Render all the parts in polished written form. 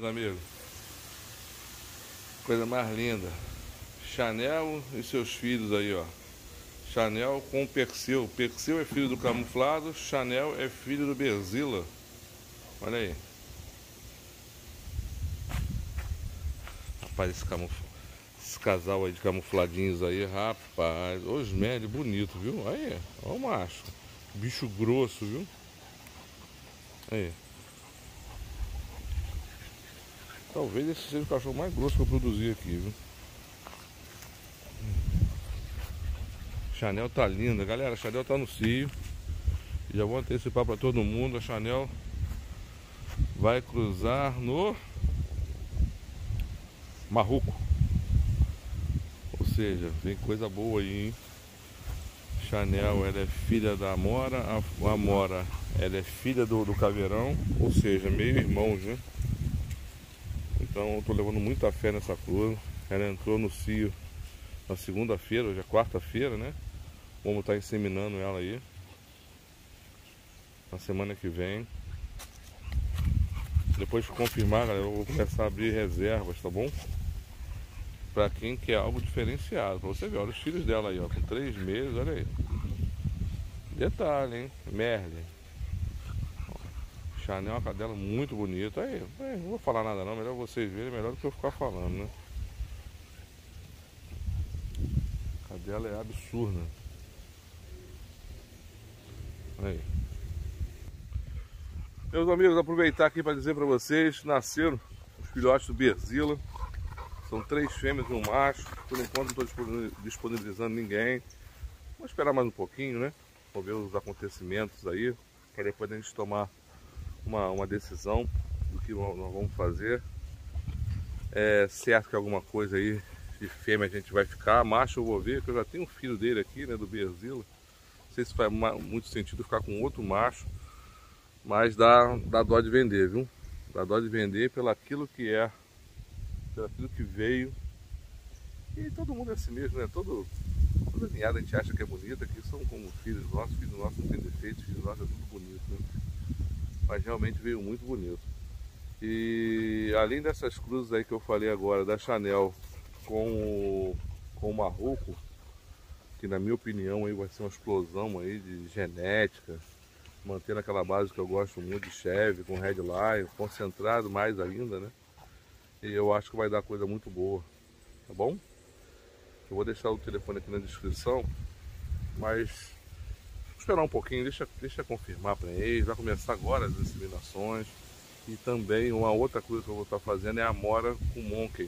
amigos. Coisa mais linda. Chanel e seus filhos aí, ó. Chanel com Persil. Persil é filho do camuflado, Chanel é filho do Berzilla. Olha aí. Rapaz, esse casal aí de camufladinhos aí, rapaz. Os médios, bonito, viu? Aí, ó o macho. Bicho grosso, viu? Aí. Talvez esse seja o cachorro mais grosso que eu produzi aqui, viu? Chanel tá linda, galera. A Chanel tá no cio. Já vou antecipar para todo mundo. A Chanel vai cruzar no Marrocos. Ou seja, vem coisa boa aí, hein? Chanel, ela é filha da Amora. A Amora, ela é filha do Caveirão. Ou seja, meio irmãos, né? Então eu tô levando muita fé nessa cruz. Ela entrou no cio na segunda-feira, hoje é quarta-feira, né? Vamos estar inseminando ela aí na semana que vem. Depois de confirmar, galera, eu vou começar a abrir reservas, tá bom? Pra quem quer algo diferenciado. Pra você ver, olha os filhos dela aí, ó, com 3 meses, olha aí. Detalhe, hein? Merle. Chanel é uma cadela muito bonita. Aí, não vou falar nada não, melhor vocês verem, melhor do que eu ficar falando, né? A cadela é absurda. Aí. Meus amigos, aproveitar aqui para dizer para vocês, nasceram os filhotes do Berzilla. São 3 fêmeas e um macho. Por enquanto não estou disponibilizando ninguém. Vou esperar mais um pouquinho, né? Vou ver os acontecimentos aí, para depois a gente tomar uma decisão do que nós vamos fazer. É certo que alguma coisa aí de fêmea a gente vai ficar. Macho eu vou ver, que eu já tenho um filho dele aqui, né? Do Berzilla. Não sei se faz muito sentido ficar com outro macho. Mas dá dó de vender, viu? Dá dó de vender pelo aquilo que é, pelo aquilo que veio. E todo mundo é assim mesmo, né? Toda ninhada a gente acha que é bonita, que são como filhos nossos não tem defeitos, filhos nossos é tudo bonito, né? Mas realmente veio muito bonito. E além dessas cruzes aí que eu falei agora, da Chanel com o Marrocos, que na minha opinião aí vai ser uma explosão aí de genética, mantendo aquela base que eu gosto muito de Chevy, com Red Lion, concentrado mais ainda, né? E eu acho que vai dar coisa muito boa, tá bom? Eu vou deixar o telefone aqui na descrição, mas vou esperar um pouquinho, deixa confirmar para eles. Vai começar agora as inseminações. E também uma outra coisa que eu vou estar fazendo é a Amora com Monkey.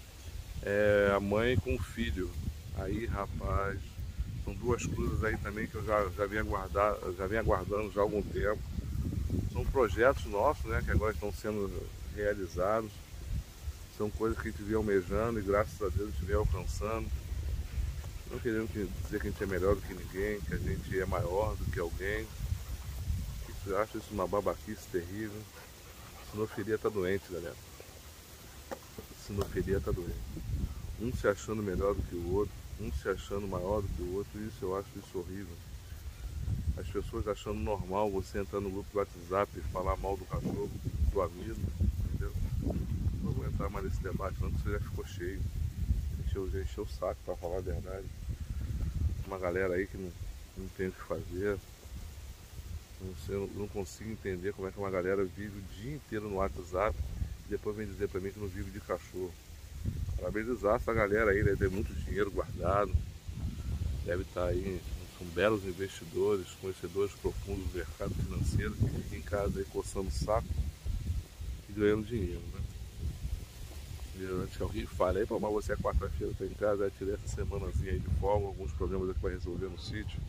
É a mãe com o filho. Aí, rapaz, são 2 cruzes aí também que eu já venho aguardando já há algum tempo. São projetos nossos, né, que agora estão sendo realizados. São coisas que a gente vem almejando e graças a Deus a gente vem alcançando. Não querendo dizer que a gente é melhor do que ninguém, que a gente é maior do que alguém. Eu acho isso uma babaquice terrível. Sinofilia tá doente, galera. Sinofilia tá doente. Um se achando melhor do que o outro, um se achando maior do que o outro, isso eu acho isso horrível. As pessoas achando normal você entrar no grupo do WhatsApp e falar mal do cachorro, do amigo, entendeu? Não vou entrar mais nesse debate não, porque você já ficou cheio. Já encheu o saco, pra falar a verdade. Uma galera aí que não tem o que fazer. Não consigo entender como é que uma galera vive o dia inteiro no WhatsApp e depois vem dizer pra mim que não vive de cachorro. Parabenizar essa galera aí, deve ter muito dinheiro guardado, deve estar aí, são belos investidores, conhecedores profundos do mercado financeiro, que ficam em casa aí coçando o saco e ganhando dinheiro, né? E antes que alguém fale aí, mas você é quarta-feira, tá em casa, aí tirei essa semanazinha aí de folga, alguns problemas aqui para resolver no sítio.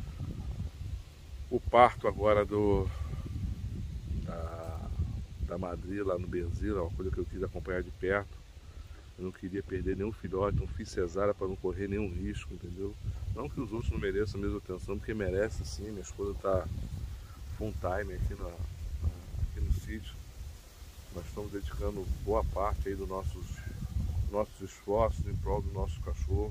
O parto agora da Madri lá no Berzilla, uma coisa que eu quis acompanhar de perto. Eu não queria perder nenhum filhote, não fiz cesárea para não correr nenhum risco, entendeu? Não que os outros não mereçam a mesma atenção, porque merece sim. Minha esposa está full time aqui no sítio. Nós estamos dedicando boa parte aí dos nossos esforços em prol do nosso cachorro.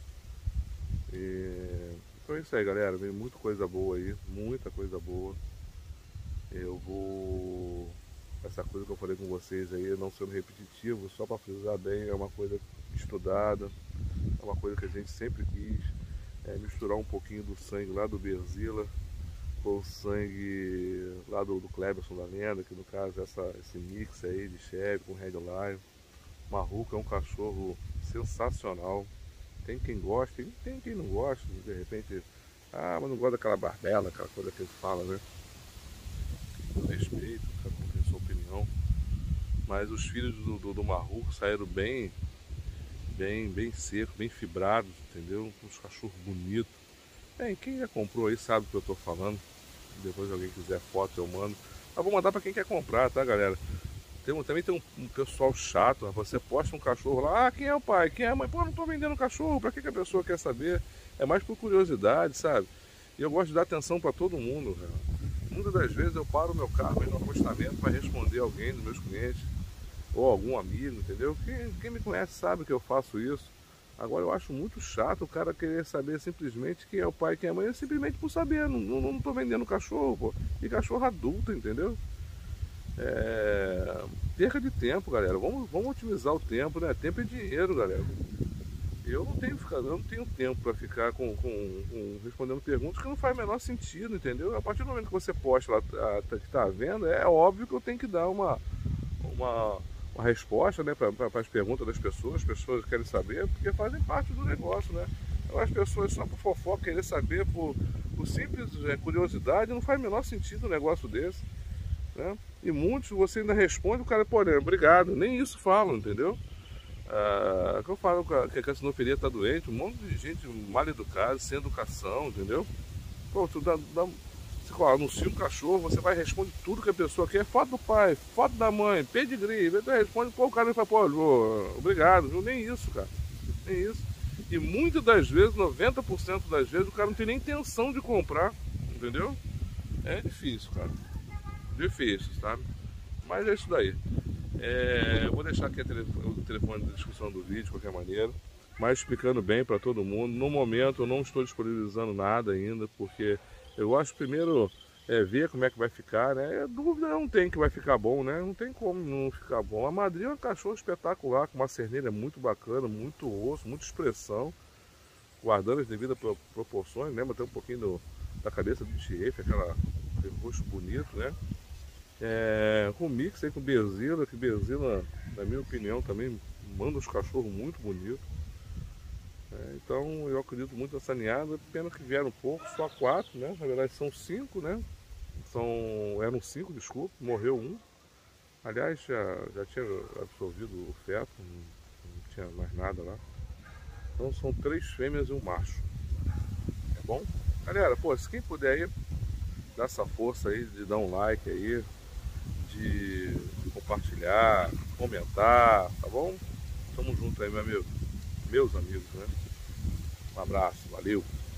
Então é isso aí, galera. Vem muita coisa boa aí, muita coisa boa. essa coisa que eu falei com vocês aí, não sendo repetitivo, só para frisar bem, é uma coisa estudada, é uma coisa que a gente sempre quis, misturar um pouquinho do sangue lá do Berzilla com o sangue lá do Cleberson da Lenda, que no caso é esse mix aí de Chevy com Red Lion. Marruca é um cachorro sensacional. Tem quem gosta, tem quem não gosta, de repente, mas não gosta daquela barbela, aquela coisa que ele fala, né? Eu respeito, cada um tem sua opinião. Mas os filhos do Marruca saíram bem secos, bem fibrados, entendeu? Uns cachorros bonitos. Bem, quem já comprou aí sabe o que eu tô falando. Depois se alguém quiser foto eu mando. Mas vou mandar para quem quer comprar, tá, galera? Também tem um pessoal chato, você posta um cachorro lá, quem é o pai, quem é a mãe? Pô, não tô vendendo cachorro, pra que a pessoa quer saber? É mais por curiosidade, sabe? E eu gosto de dar atenção para todo mundo, cara. Muitas das vezes eu paro o meu carro aí no acostamento para responder alguém dos meus clientes, ou algum amigo, entendeu? Quem me conhece sabe que eu faço isso. Agora eu acho muito chato o cara querer saber simplesmente quem é o pai, quem é a mãe, simplesmente por saber, não tô vendendo cachorro, pô. E cachorro adulto, entendeu? Perca de tempo, galera. Vamos otimizar o tempo, né? Tempo é dinheiro, galera. Eu não tenho tempo para ficar respondendo perguntas que não faz o menor sentido, entendeu? A partir do momento que você posta lá que tá vendo, é óbvio que eu tenho que dar uma resposta, né, para as perguntas das pessoas. As pessoas querem saber porque fazem parte do negócio, né? As pessoas só por fofoca querer saber por simples curiosidade, não faz o menor sentido um negócio desse, né? E muitos você ainda responde, o cara, pô, né, obrigado, nem isso falam, entendeu? Que eu falo que a sinofilia tá doente, um monte de gente mal educada, sem educação, entendeu? Pô, você anuncia um cachorro, você vai responder tudo que a pessoa quer, foto do pai, foto da mãe, pedigree, você responde, pô, o cara fala, pô, obrigado, viu? Nem isso, cara, nem isso. E muitas das vezes, 90% das vezes, o cara não tem nem intenção de comprar, entendeu? É difícil, cara. Difícil, sabe? Mas é isso daí. Eu vou deixar aqui o telefone de discussão do vídeo de qualquer maneira, mas explicando bem para todo mundo. No momento eu não estou disponibilizando nada ainda, porque eu gosto primeiro ver como é que vai ficar, né? Dúvida não tem que vai ficar bom, né? Não tem como não ficar bom. A Madrid é um cachorro espetacular, com uma cerneira muito bacana, muito osso, muita expressão, guardando as devidas proporções. Lembra até um pouquinho da cabeça do Thierry, aquele rosto bonito, né? Com mix aí com Berzilla, que Berzilla, na minha opinião, também manda os cachorros muito bonitos. Então eu acredito muito nessa ninhada, pena que vieram pouco, só 4, né? Na verdade são 5, né? Eram 5, desculpa, morreu um. Aliás, já tinha absorvido o feto, não tinha mais nada lá. Então são 3 fêmeas e um macho. Tá bom? Galera, pô, se quem puder aí, dá essa força aí de dar um like aí, de compartilhar, comentar, tá bom? Tamo junto aí, meu amigo. Meus amigos, né? Um abraço, valeu!